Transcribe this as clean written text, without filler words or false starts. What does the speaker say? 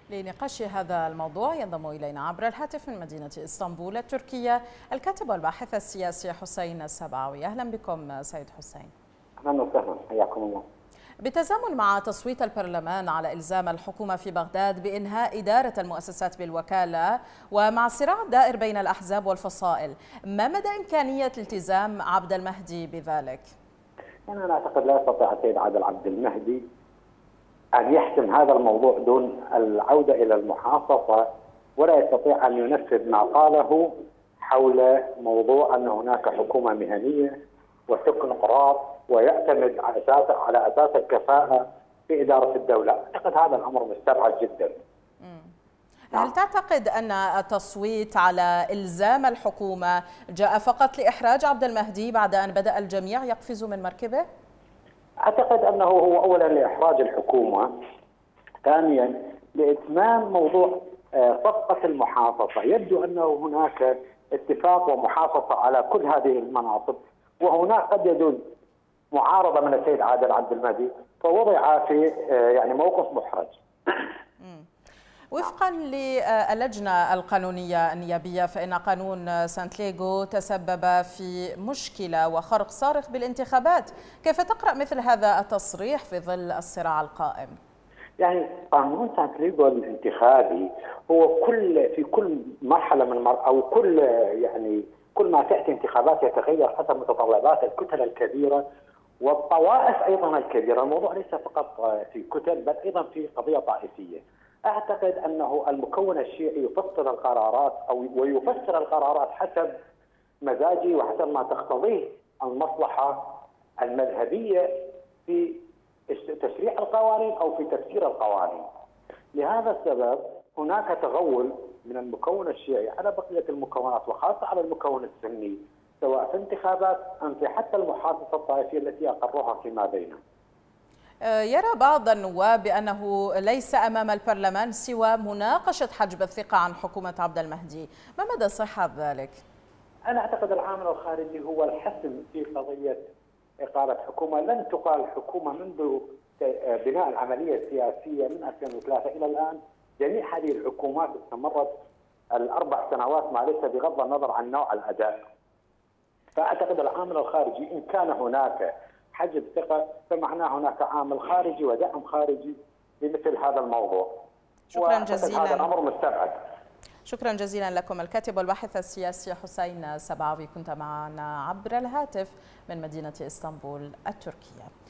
لنقاش هذا الموضوع ينضم إلينا عبر الهاتف من مدينة إسطنبول التركية الكاتب والباحث السياسي حسين السبعوي. أهلا بكم سيد حسين. أهلا وسهلا، حياكم الله. بالتزامن مع تصويت البرلمان على إلزام الحكومة في بغداد بإنهاء إدارة المؤسسات بالوكالة ومع صراع دائر بين الأحزاب والفصائل، ما مدى إمكانية التزام عبد المهدي بذلك؟ أنا أعتقد لا يستطيع السيد عبد المهدي أن يحسم هذا الموضوع دون العودة إلى المحافظة، ولا يستطيع أن ينفذ ما قاله حول موضوع أن هناك حكومة مهنية وتكنقراط ويعتمد على أساس الكفاءة في إدارة الدولة. أعتقد هذا الأمر مستبعد جدا. هل تعتقد أن التصويت على إلزام الحكومة جاء فقط لإحراج عبد المهدي بعد أن بدأ الجميع يقفز من مركبه؟ أعتقد أنه هو أولا لإحراج الحكومة، ثانيا لإتمام موضوع صفقة المحافظة. يبدو أنه هناك اتفاق ومحافظة على كل هذه المناصب، وهناك قد يجوز معارضة من السيد عبد المهدي، فوضع في موقف محرج. وفقا للجنة القانونية النيابية فإن قانون سانتليغو تسبب في مشكلة وخرق صارخ بالانتخابات، كيف تقرأ مثل هذا التصريح في ظل الصراع القائم؟ قانون سانتليغو الانتخابي هو في كل مرحلة من أو كل ما تأتي انتخابات يتغير حسب متطلبات الكتل الكبيرة والطوائف أيضا الكبيرة. الموضوع ليس فقط في كتل بل أيضا في قضية طائفية. أعتقد أنه المكون الشيعي يفسر القرارات ويفسر القرارات حسب مزاجه وحسب ما تقتضيه المصلحة المذهبية في تشريع القوانين أو في تفسير القوانين. لهذا السبب هناك تغول من المكون الشيعي على بقية المكونات وخاصة على المكون السني، سواء في انتخابات أم في حتى المحادثة الطائفية التي أقرها فيما بينهم. يرى بعض النواب بأنه ليس أمام البرلمان سوى مناقشة حجب الثقة عن حكومة عبد المهدي، ما مدى صحة ذلك؟ أنا أعتقد العامل الخارجي هو الحسم في قضية إقالة حكومة. لن تقال حكومة منذ بناء العملية السياسية من 2003 إلى الآن. جميع هذه الحكومات استمرت ال4 سنوات ما ليس بغض النظر عن نوع الأداء. فأعتقد العامل الخارجي إن كان هناك حجب ثقة فمعناه هناك عامل خارجي ودعم خارجي لمثل هذا الموضوع. شكرا جزيلا. هذا الأمر مستبعد. شكرا جزيلا لكم الكاتب والباحث السياسي حسين السبعوي، كنت معنا عبر الهاتف من مدينة إسطنبول التركية.